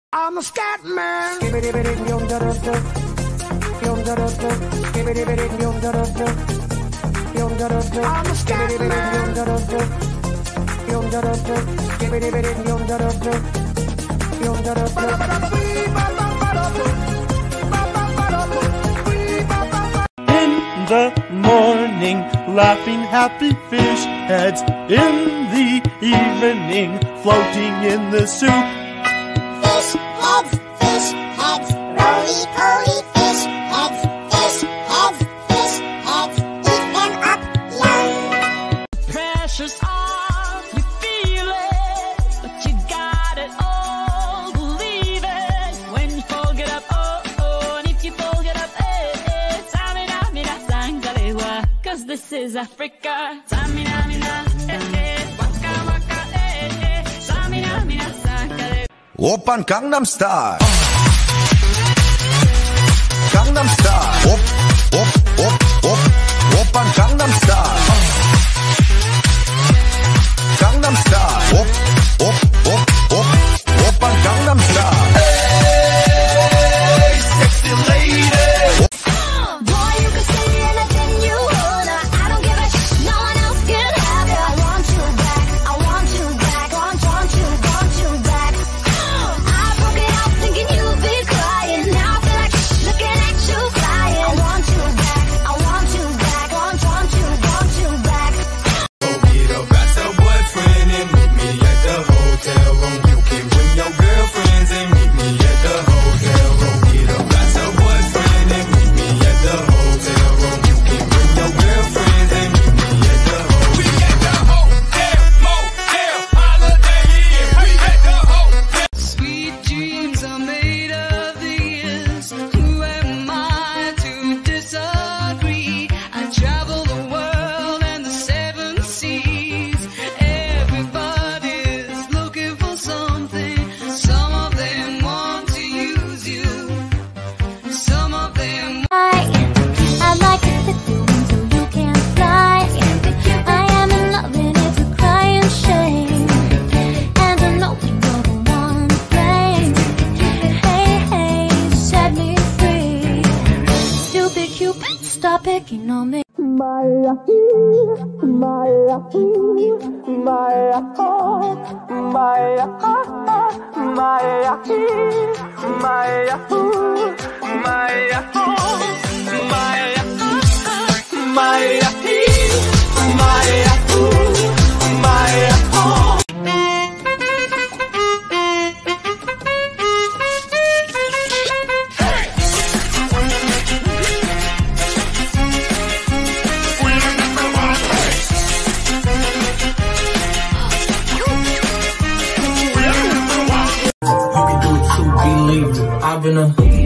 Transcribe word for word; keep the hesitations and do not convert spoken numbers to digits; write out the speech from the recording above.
I'm a scat man. I'm a scat man. In the morning, laughing happy fish heads. In the evening, floating in the soup. Fish heads, fish heads, roly-poly fish heads, fish heads, fish heads, eat them up young. Pressure's on, you feel it, but you got it all, believe it. When you fold it up, oh, oh, and if you fold it up, eh, eh, Samina, mina, sangalewa, cause this is Africa. Samina, mina, eh, eh, waka, waka, eh, eh, Samina, mina, sangalewa. Oppan Gangnam Style. Gangnam Style. Op, op, op, op. Oppan Gangnam Style. Gangnam Style. Op, op, op, op. Oppan Gangnam Style. Hey, sexy lady. Boy, you can see anything you wanna. I don't give a sh. No one else can have it. I want you back. I want you back. Want, want you, want you back. I broke it out thinking you'd be crying. Now I feel like sh looking at you crying. I want you back. I want you back. Want, want you, want you back. Go get a better boyfriend and meet me at the hotel room. You can bring your girlfriends and meet me at the hotel room. Get a better boyfriend and meet me at the hotel room. You can bring your girlfriends and meet me at the hotel room. We at the hotel, motel, holiday inn. We at the hotel. Sweet dreams are made of these. Who am I to disagree? I travel the world and the seven seas. Everybody's looking for something. Some of them want to use you. Some of them I'd like to fit you until you can't fly. I am in love and it's a crying shame. And I know you're the one to blame. Hey, hey, set me free. Stupid Cupid, stop picking on me. Maya, Maya, Maya, Maya, Maya, Maya, Maya, Maya, Maya, Maya, Maya. You can do it too, believe it. I've been a